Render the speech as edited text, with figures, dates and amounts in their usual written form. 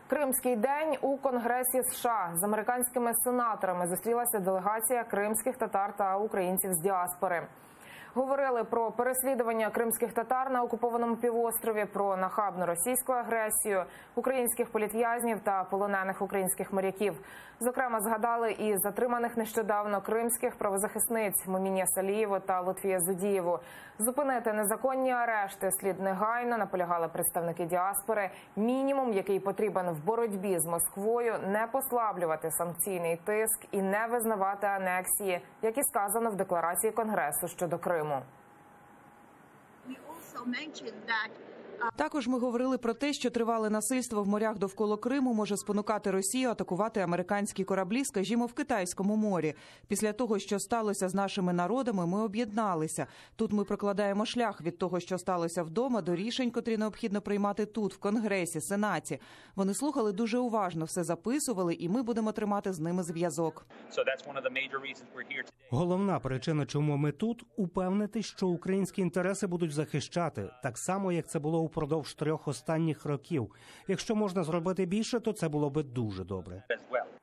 Кримський день у Конгресі США. З американськими сенаторами зустрілася делегація кримських татар та українців з діаспори. Говорили про переслідування кримських татар на окупованому півострові, про нахабну російську агресію, українських політв'язнів та полонених українських моряків. Зокрема, згадали і затриманих нещодавно кримських правозахисниць Моміні Салієву та Лутфію Зудієву. Зупинити незаконні арешти слід негайно, наполягали представники діаспори. Мінімум, який потрібен в боротьбі з Москвою, не послаблювати санкційний тиск і не визнавати анексії, як і сказано в декларації Конгресу щодо Криму. Також ми говорили про те, що тривале насильство в морях довкола Криму може спонукати Росію атакувати американські кораблі, скажімо, в Китайському морі. Після того, що сталося з нашими народами, ми об'єдналися. Тут ми прокладаємо шлях від того, що сталося вдома, до рішень, котрі необхідно приймати тут, в Конгресі, Сенаті. Вони слухали дуже уважно, все записували, і ми будемо тримати з ними зв'язок. Головна причина, чому ми тут – упевнити, що українські інтереси будуть захищати, так само, як це було упродовж 3 останніх років. Якщо можна зробити більше, то це було би дуже добре.